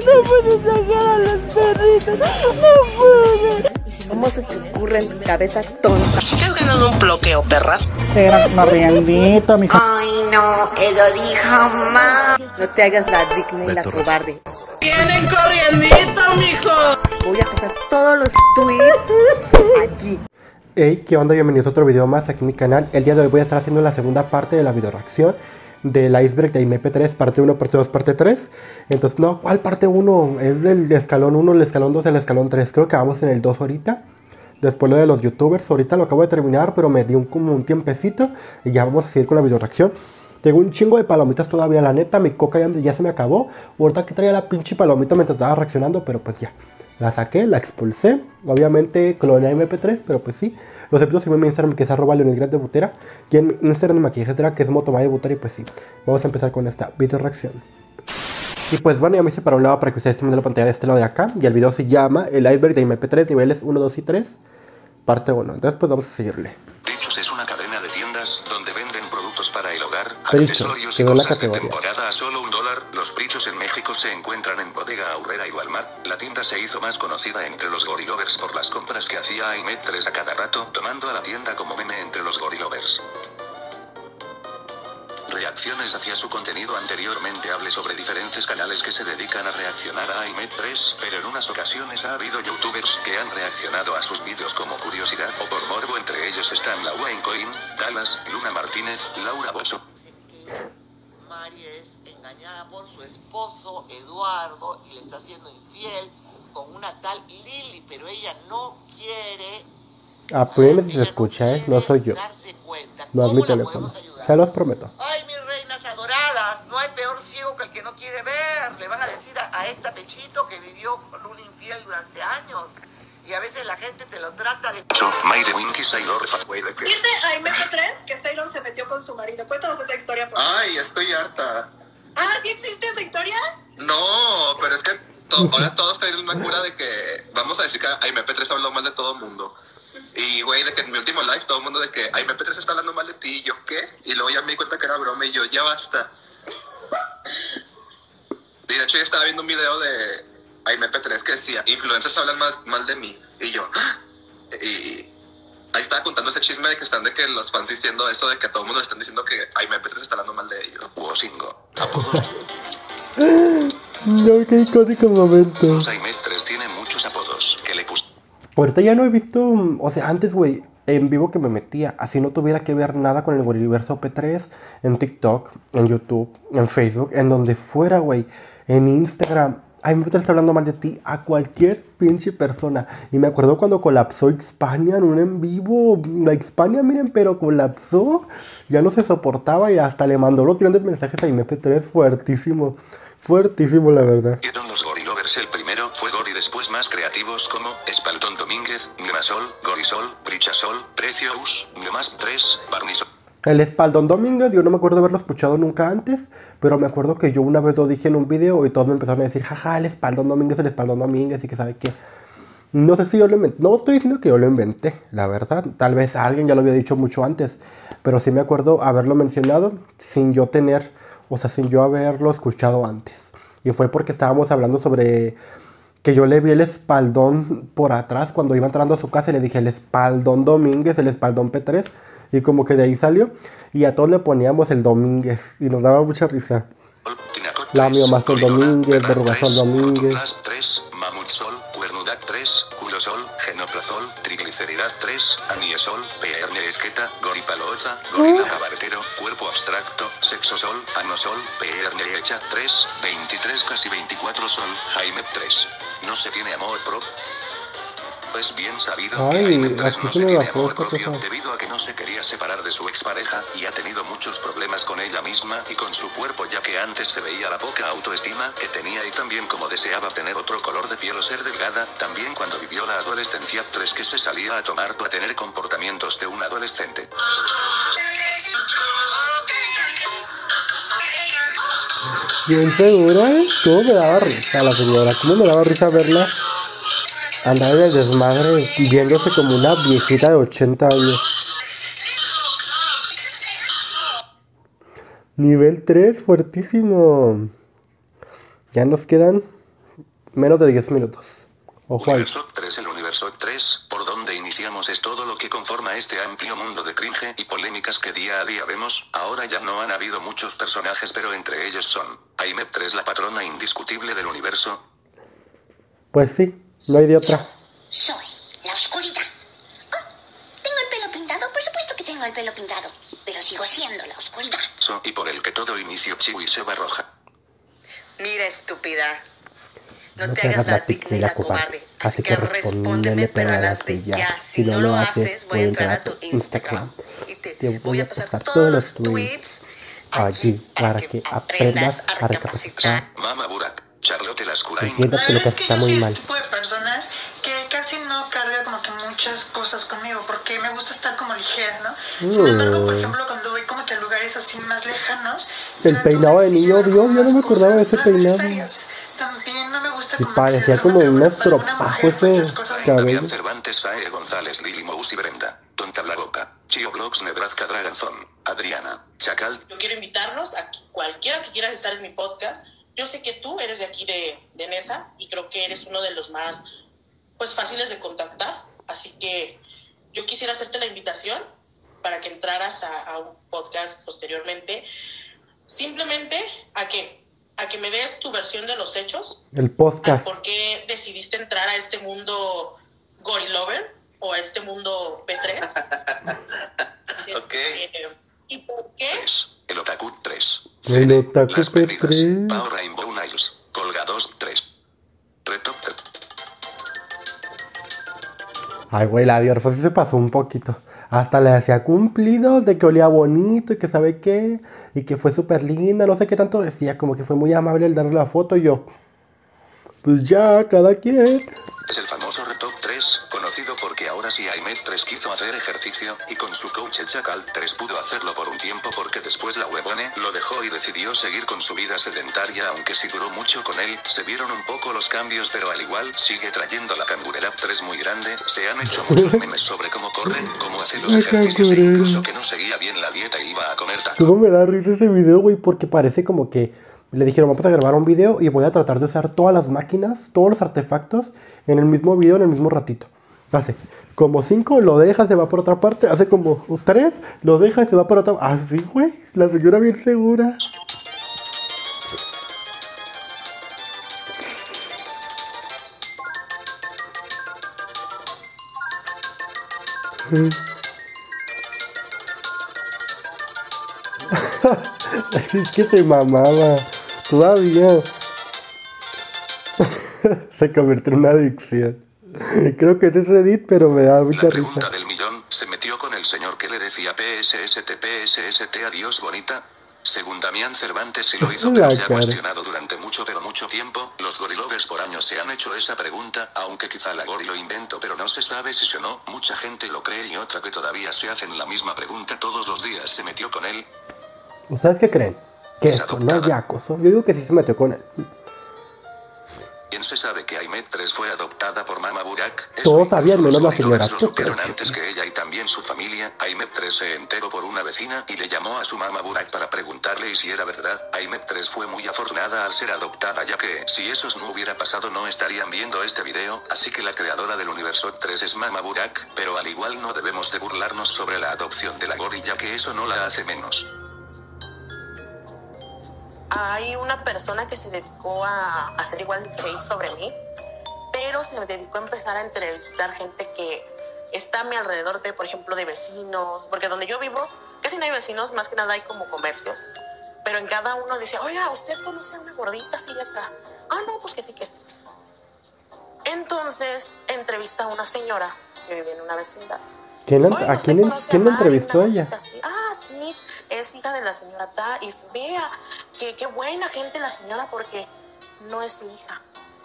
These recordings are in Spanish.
No puedes sacar a los perritos. No puedes. ¿Cómo se te ocurre en tu cabeza tonta? ¿Qué has ganado un bloqueo, perra? Te gran corriendito, mijo. Ay, no, eso dijo mamá. No te hagas la digna y la cobarde. ¡Tienen corriendito, mijo! Voy a pasar todos los tweets allí. Hey, ¿qué onda? Bienvenidos a otro video más aquí en mi canal. El día de hoy voy a estar haciendo la segunda parte de la video reacción del iceberg de IMP3, parte 1, parte 2, parte 3. Entonces, no, ¿cuál parte 1? Es del escalón 1, el escalón 2, el escalón 3. Creo que vamos en el 2 ahorita. Después lo de los youtubers, ahorita lo acabo de terminar, pero me dio como un tiempecito. Y ya vamos a seguir con la video reacción. Tengo un chingo de palomitas todavía, la neta, mi coca ya se me acabó. Ahorita que traía la pinche palomita mientras estaba reaccionando, pero pues ya. La saqué, la expulsé. Obviamente cloné MP3, pero pues sí. Los episodios en mi Instagram, que es @leonelgrandebutera. Y en mi Instagram de maquillaje, que es motomaya_butera. Y pues sí, vamos a empezar con esta video reacción. Y pues bueno, ya me hice para un lado para que ustedes estén viendo la pantalla de este lado de acá. Y el video se llama El iceberg de MP3, niveles 1, 2 y 3, parte 1. Entonces pues vamos a seguirle. Prichos es una cadena de tiendas donde venden productos para el hogar, Prichos, accesorios y cosas de temporada a solo $1. Los Prichos en México se encuentran en Bodega Aurrera y Walmart. La tienda se hizo más conocida entre los gorilovers por las compras que hacía IMP3 a cada rato, tomando a la tienda como meme entre los gorilovers. Reacciones hacia su contenido. Anteriormente hablé sobre diferentes canales que se dedican a reaccionar a IMP3, pero en unas ocasiones ha habido youtubers que han reaccionado a sus vídeos como curiosidad o por morbo. Entre ellos están Laura Incoin, Dallas, Luna Martínez, Laura Bozo. Mari es engañada por su esposo Eduardo y le está siendo infiel con una tal Lili, pero ella no quiere. Apenas se escucha, no soy yo. No es mi teléfono. Se los prometo. Ay, mis reinas adoradas, no hay peor ciego que el que no quiere ver. Le van a decir a esta Pechito que vivió con un infiel durante años. Y a veces la gente te lo trata de... Mayre Winky Sailor. Dice a MP3 que Sailor se metió con su marido. Cuéntanos esa historia, por favor. Ay, estoy harta. Ah, ¿sí existe esa historia? No, pero es que ahora todos traen una cura de que vamos a decir que MP3 habló mal de todo el mundo. Y güey, de que en mi último live todo el mundo de que MP3 está hablando mal de ti. Y yo, ¿qué? Y luego ya me di cuenta que era broma y yo, ya basta. Y de hecho yo estaba viendo un video de MP3 que decía, influencers hablan mal de mí. Y yo, ¡ah! Y ahí estaba contando ese chisme de que están de que los fans diciendo eso, de que a todo el mundo le están diciendo que MP3 está hablando mal de ellos. Wosingo. Apodos. No, qué icónico momento. IMP3 tiene muchos apodos que le puse. Ahorita ya no he visto, o sea, antes, güey, en vivo que me metía, así no tuviera que ver nada con el Goriverso P3, en TikTok, en YouTube, en Facebook, en donde fuera, güey, en Instagram. Ay, me está hablando mal de ti a cualquier pinche persona. Y me acuerdo cuando colapsó Hispania en un en vivo. La Hispania, miren, pero colapsó. Ya no se soportaba y hasta le mandó los grandes mensajes a IMP3. Fuertísimo. Fuertísimo, la verdad. Vieron los gorilovers. El primero fue Gori, después más creativos como Espaldón Domínguez, Gmasol, Gorisol, Prichasol, Precious, Gmas 3, Barnisol. El Espaldón Domínguez, yo no me acuerdo haberlo escuchado nunca antes, pero me acuerdo que yo una vez lo dije en un video y todos me empezaron a decir, jaja, el Espaldón Domínguez, y que sabe qué. No sé si yo lo inventé, no estoy diciendo que yo lo inventé, la verdad, tal vez alguien ya lo había dicho mucho antes, pero sí me acuerdo haberlo mencionado sin yo tener, o sea, sin yo haberlo escuchado antes. Y fue porque estábamos hablando sobre que yo le vi el espaldón por atrás cuando iba entrando a su casa y le dije el Espaldón Domínguez, el Espaldón P3. Y como que de ahí salió. Y a todos le poníamos el Domínguez. Y nos daba mucha risa. La Miomazol Domínguez, Verrugasol Domínguez. 3, Mamutsol, Cuernudac 3, Culosol, Genoplazol, Trigliceridad 3, Aniesol, PR Esqueta, Goripaloza, Gorila Cabaretero, Cuerpo Abstracto, Sexosol, Anosol, PR Hecha 3, 23 casi 24 Sol, Jaime 3. No se tiene amor propio. Es bien sabido que IMP3 no se tiene amor propio debido a que no se quería separar de su expareja y ha tenido muchos problemas con ella misma y con su cuerpo, ya que antes se veía la poca autoestima que tenía y también como deseaba tener otro color de piel o ser delgada. También cuando vivió la adolescencia 3 que se salía a tomar para tener comportamientos de un adolescente. Bien segura, ¿cómo me daba risa la señora? ¿Cómo me daba risa verla andar en el desmadre viéndose como una viejita de 80 años? Nivel 3, fuertísimo. Ya nos quedan menos de 10 minutos. Ojo ahí. Universo 3. El universo 3, por donde iniciamos, es todo lo que conforma este amplio mundo de cringe y polémicas que día a día vemos. Ahora ya no han habido muchos personajes, pero entre ellos son Aimee 3, la patrona indiscutible del universo. Pues sí, no hay de otra. Soy la oscuridad. Oh, tengo el pelo pintado, por supuesto que tengo el pelo pintado, pero sigo siendo la oscuridad. Y por el que todo inicio Chiwi se barroja. Mira, estúpida. No te hagas la tic ni la cobarde. Así que respóndeme, pero a las de ya. Si no lo haces, voy a entrar a tu Instagram y te voy a pasar todos los tweets allí para que aprendas a recapacitar. Mama Burak, Charlotte Lascurain. Entiendas que lo que Es que está yo soy muy ese mal. tipo de personas que casi no carga como que muchas cosas conmigo, porque me gusta estar como ligera, ¿no? Sin embargo, por ejemplo, cuando voy como que a lugares así más lejanos, El trato peinado de sí niño, llevar Dios, como yo no más me acordaba de ese cosas, las peinado. necesarias. También no me gusta Y como parecía excederme, como pero un para una estropajo mujer, pues, ese las cosas cabello. Damián Cervantes, Fae González, Lili Mous y Brenda. Tonta la boca. Chio Blogs, Nebraska Dragonzón. Adriana. Chacal. Yo quiero invitarlos a cualquiera que quieras estar en mi podcast. Yo sé que tú eres de aquí de Nesa y creo que eres uno de los más pues fáciles de contactar. Así que yo quisiera hacerte la invitación para que entraras a un podcast posteriormente. Simplemente a que me des tu versión de los hechos. El a podcast. ¿Por qué decidiste entrar a este mundo Gorilover o a este mundo B3? Ok. ¿Y por qué? 3. El Otaku 3. El Otaku Las perdidas. P3. Power Rainbow Niles. Colgados 3. Retop 3. Ay, güey, la Diorfo sí se pasó un poquito. Hasta le hacía cumplidos de que olía bonito y que sabe qué. Y que fue súper linda, no sé qué tanto decía. Como que fue muy amable el darle la foto y yo. Pues ya, cada quien. Es el famoso Retop 3, conocido porque ahora sí Aimee 3 quiso hacer ejercicio, y con su coach el Chacal 3 pudo hacerlo por un tiempo porque después la huevone lo dejó y decidió seguir con su vida sedentaria, aunque sí duró mucho con él. Se vieron un poco los cambios, pero al igual sigue trayendo la cangurera 3 muy grande. Se han hecho muchos memes sobre cómo corre, cómo hace los La ejercicios e cangurera. incluso que no seguía bien la dieta y iba a comer taco. Cómo me da risa ese video, güey, porque parece como que le dijeron, vamos a grabar un video y voy a tratar de usar todas las máquinas, todos los artefactos en el mismo video, en el mismo ratito. Hace como 5, lo deja, se va por otra parte. Hace como 3, lo deja y se va por otra. Así, güey, la señora bien segura. Es que se mamaba. Todavía. Se convirtió en una adicción. Creo que es ese edit, pero me da mucha La risa. pregunta del millón, ¿se metió con el señor que le decía PSST, adiós bonita? Según Damián Cervantes sí lo hizo, pero La se ha cara. cuestionado durante mucho tiempo. Los gorilovers por años se han hecho esa pregunta, aunque quizá la gori lo inventó, pero no se sabe si o no. Mucha gente lo cree y otra que todavía se hacen la misma pregunta todos los días. ¿Se metió con él? ¿Ustedes qué creen? ¿Que esto no es de acoso? Yo digo que sí se metió con él. ¿Quién se sabe que Aimee 3 fue adoptada por Mama Burak? Eso Todos incluso sabían, menos los la señora. gorilovers lo supieron antes que ella y también su familia. Aimee 3 se enteró por una vecina y le llamó a su Mama Burak para preguntarle y si era verdad. Aimee 3 fue muy afortunada al ser adoptada, ya que si eso no hubiera pasado no estarían viendo este video. Así que la creadora del universo 3 es Mama Burak, pero al igual no debemos de burlarnos sobre la adopción de la gori, ya que eso no la hace menos. Hay una persona que se dedicó a hacer igual hate sobre mí, pero se dedicó a empezar a entrevistar gente que está a mi alrededor, por ejemplo, de vecinos, porque donde yo vivo casi no hay vecinos, más que nada hay como comercios, pero en cada uno dice, oiga, ¿usted conoce a una gordita así ya está? Ah, no, pues que sí, que sí. Entonces entrevista a una señora que vive en una vecindad. ¿A quién lo entrevistó ella? Ah, sí, es hija de la señora Ta, y vea que qué buena gente la señora porque no es su hija.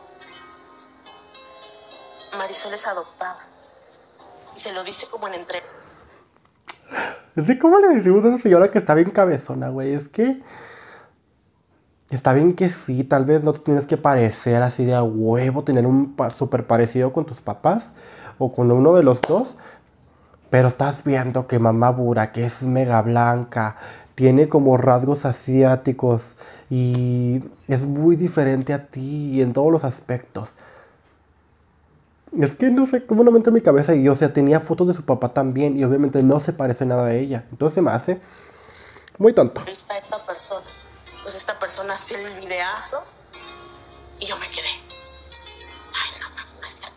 Marisol es adoptada y se lo dice como en entrevista. Es de cómo le decimos a esa señora que está bien cabezona, güey. Es que está bien que sí, tal vez no te tienes que parecer así de a huevo, tener un súper parecido con tus papás o con uno de los dos. Pero estás viendo que Mama Burak, que es mega blanca, tiene como rasgos asiáticos y es muy diferente a ti en todos los aspectos. Es que no sé cómo no me entra en mi cabeza y, o sea, tenía fotos de su papá también y obviamente no se parece nada a ella. Entonces se me hace muy tonto. Está esta persona. Pues esta persona hacía el videazo y yo me quedé. Ay, no es cierto.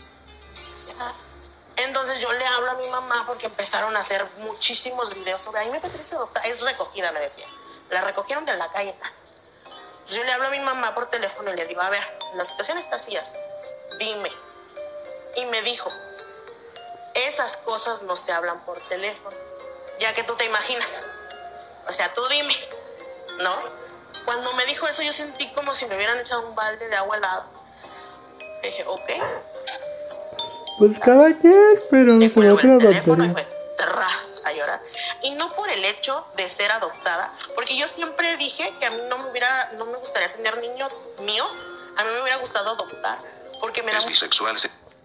Entonces yo le hablo a mi mamá porque empezaron a hacer muchísimos videos sobre ahí. MP3 adoptada, es recogida, le decía. La recogieron de la calle. Entonces yo le hablo a mi mamá por teléfono y le digo, a ver, la situación está así, dime. Y me dijo, esas cosas no se hablan por teléfono, ya que tú te imaginas. O sea, tú dime, ¿no? Cuando me dijo eso, yo sentí como si me hubieran echado un balde de agua helada. Dije, ok. Pues cada quien, pero Me se me hace una teléfono y tontería. fue terras a llorar. Y no por el hecho de ser adoptada, porque yo siempre dije que a mí no me gustaría tener niños míos. A mí me hubiera gustado adoptar, porque me da Es bisexual.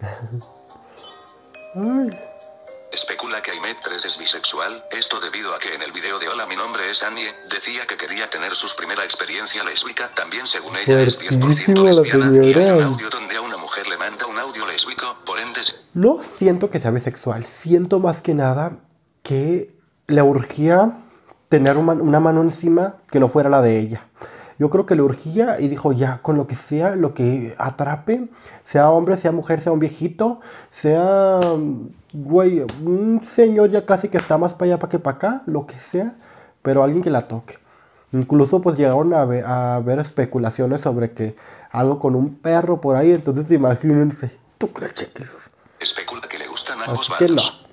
Ay, Especula que Aimet 3 es bisexual, esto debido a que en el video de Hola mi nombre es Annie, decía que quería tener su primera experiencia lésbica, también según ella es 10% fuertísima la lesbiana, y hay un señora. audio donde a una mujer le manda un audio lésbico, por ende no siento que sea bisexual, siento más que nada que le urgía tener una mano encima que no fuera la de ella. Yo creo que le urgía y dijo ya, con lo que sea, lo que atrape, sea hombre, sea mujer, sea un viejito, sea, güey, un señor ya casi que está más para allá para que para acá, lo que sea, pero alguien que la toque. Incluso pues llegaron a ver especulaciones sobre que algo con un perro por ahí, entonces imagínense, tú crees que especula que le gustan ambos así que no. bandos.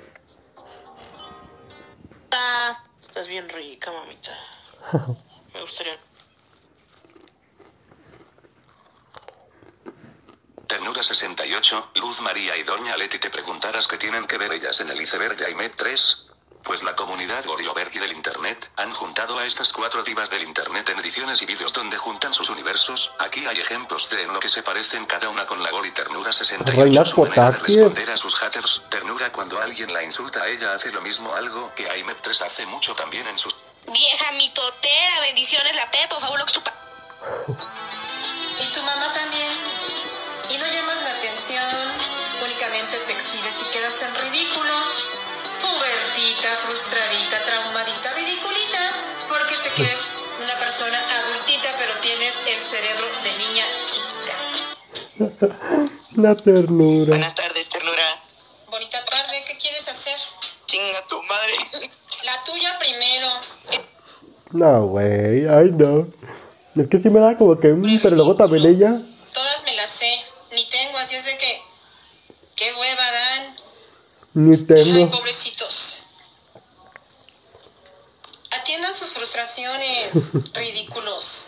Estás bien rica, mamita. Me gustaría. Ternura 68, Luz María y Doña Leti te preguntarás qué tienen que ver ellas en el iceberg de Aimet 3. Pues la comunidad Goriloberti del internet han juntado a estas 4 divas del internet en ediciones y vídeos donde juntan sus universos. Aquí hay ejemplos de en lo que se parecen cada una con la Gori. Ternura 68 Reina su manera de Potaki. responder a sus haters. Ternura cuando alguien la insulta a ella hace lo mismo, algo que Aimet 3 hace mucho también en sus... Vieja mitotera, bendiciones la Pepa, fabuloso tu Y tu mamá también. Y no llamas la atención, únicamente te exhibes y quedas en ridículo. Pubertita, frustradita, traumadita, ridiculita, porque te crees una persona adultita, pero tienes el cerebro de niña chiquita. La ternura. Buenas tardes, ternura. Bonita tarde, ¿qué quieres hacer? Chinga tu madre. La tuya primero. No, güey, ay no. Es que sí me da como que, pero luego también ella. Todas me las sé, ni tengo, así es de que... ¡Qué hueva dan! Ni Ay, tengo. pobrecitos. Atiendan sus frustraciones, ridículos.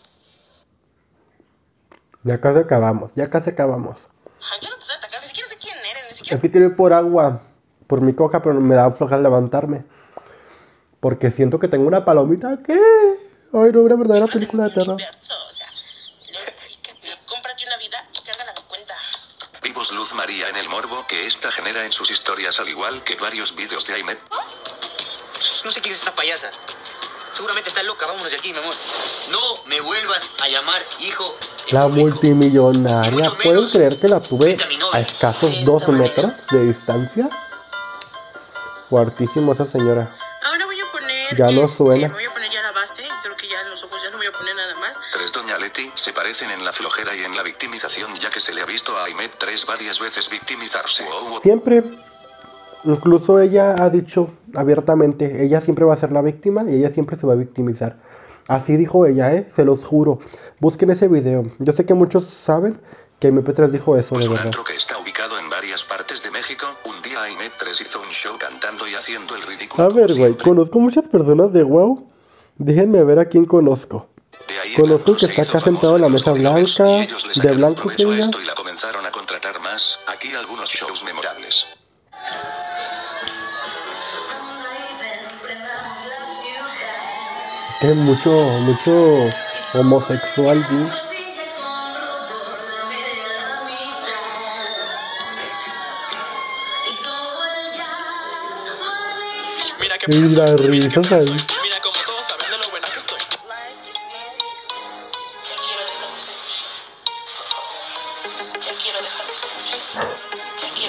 Ya casi acabamos, ya casi acabamos. Ay, yo no te estoy atacando, ni siquiera sé quién eres, ni siquiera. Es que quiero ir por agua, por mi coca, pero me da flojera levantarme. Porque siento que tengo una palomita que... Ay, no, una verdadera película de terror. O sea, cómprate una vida y te hagan la cuenta. Vivos Luz María en el morbo que esta genera en sus historias, al igual que varios vídeos de Aimet. No sé quién es esta payasa. Seguramente está loca. Vámonos de aquí, mi amor. No me vuelvas a llamar hijo. La multimillonaria, ¿pueden creer que la tuve a escasos 2 metros de distancia? Fuertísimo esa señora. Ahora voy a poner... Ya no suena. Me voy a poner ya la base, creo que ya en los ojos ya no voy a poner nada más. 3 Doña Leti se parecen en la flojera y en la victimización, ya que se le ha visto a Aimet 3 varias veces victimizarse. Siempre, incluso ella ha dicho abiertamente, ella siempre va a ser la víctima y ella siempre se va a victimizar. Así dijo ella, se los juro. Busquen ese video. Yo sé que muchos saben que MP3 dijo eso, Pues de un verdad. antro que está ubicado en varias partes de México, un día Aimet 3 hizo un show cantando y haciendo el ridículo. A ver, güey, conozco muchas personas de WoW. Déjenme ver a quién conozco. Conozco que está acá sentado en la mesa blanca, de blanco que ella. Esto y la comenzaron a contratar más. Aquí algunos shows memorables. Que mucho homosexual, ¿sí? Mira qué Y las risas ahí. Mira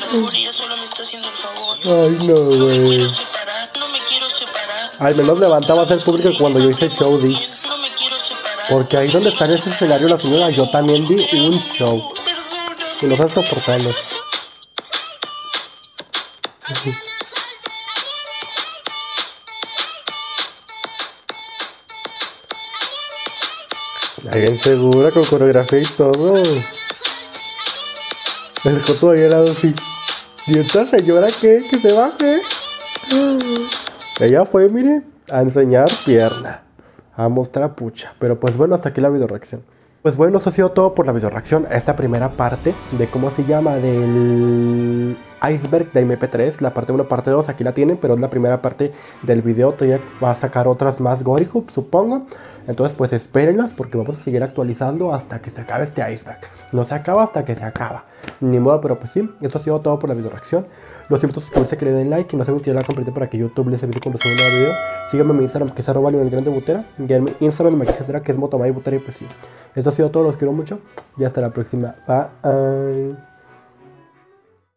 favor, ella solo me está haciendo el favor. Ay, no, No me güey. quiero separar, no me quiero separar. Al menos levantaba a ser público cuando yo hice el show, di. No me quiero separar. Porque ahí donde está en ese escenario la señora, yo también di un show. Y lo están soportando. Bien segura con coreografía y todo. Me dejó todavía al lado así. ¿Y esta señora qué? Que se baje. Ella fue, mire, a enseñar pierna, a mostrar pucha. Pero pues bueno, hasta aquí la video reacción. Pues bueno, eso ha sido todo por la video reacción. Esta primera parte de cómo se llama del iceberg de MP3. La parte 1, parte 2, aquí la tienen, pero es la primera parte del video. Todavía va a sacar otras más Gory Hub, supongo. Entonces pues espérenlas porque vamos a seguir actualizando hasta que se acabe este iceberg. No se acaba hasta que se acaba. Ni modo, pero pues sí, eso ha sido todo por la video reacción. Los invito a suscribirse, que le den like y no se olviden la compartir para que YouTube les avise cuando suba un nuevo video. Síganme en mi Instagram, que es @leonelgrandebutera. Y en mi Instagram, que es motomaybutera. Y pues sí, eso ha sido todo, los quiero mucho y hasta la próxima. Bye.